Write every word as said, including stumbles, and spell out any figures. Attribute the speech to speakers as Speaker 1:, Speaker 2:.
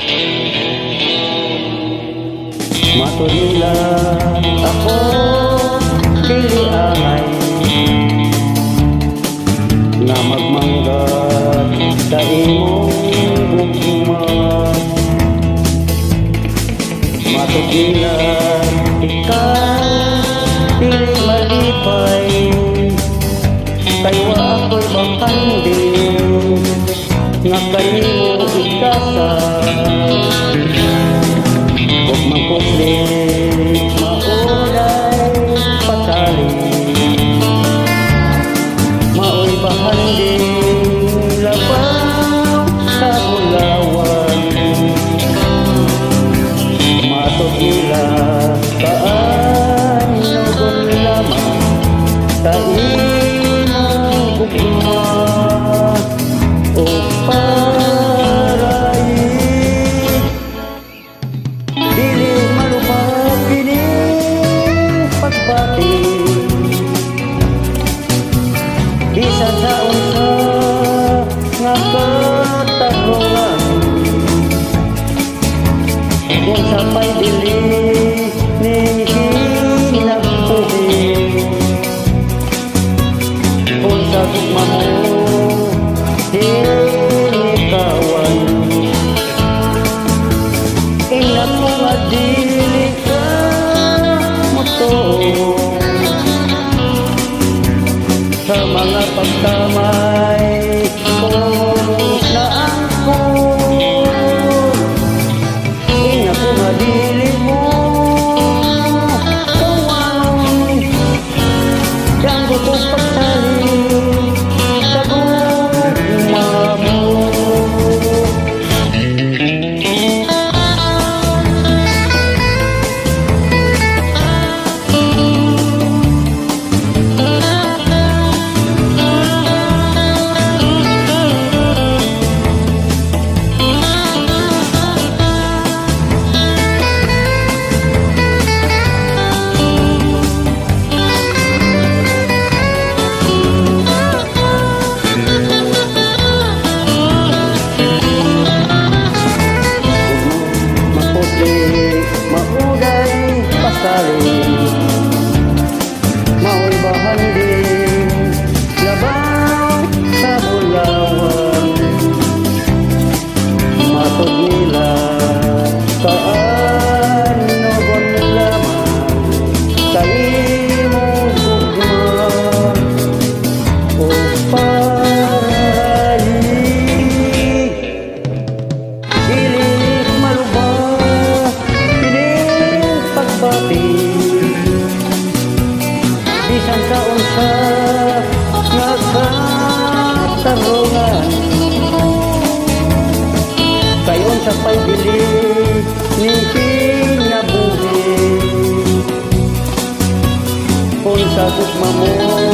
Speaker 1: Matulila ako dili angay nga magmanggat sa imong gugma. Matulila ikaw dili malipay kay wa ako'y bakanding nga kanimo ikasa. Huwag magpuplit, maulay pasali, maoy bahanding labaw sa bulawan. Matugila kaano gon lamang sa imong gugma o paray. Dili malubag kining pagbati, bisan sa unsa nga katarungan. Kung sa may dili ning hinagpuhi, kung sa gugma mo hinikawan, ina ko nga dili ka motuo sa mga pagtamay kung saan ko. Ina ko nga dili mo kawan, yang gusto pagsaling sa gugma mo. Maoy bahanding labaw sa bulawan. Matod nila kaano gon lamang sa imong gugma o paray. Dili malubag kining pagbati, bisan sa unsa nga katarungan. Kay unsa pa'y dili ning kinabuhi, kung sa gugma mo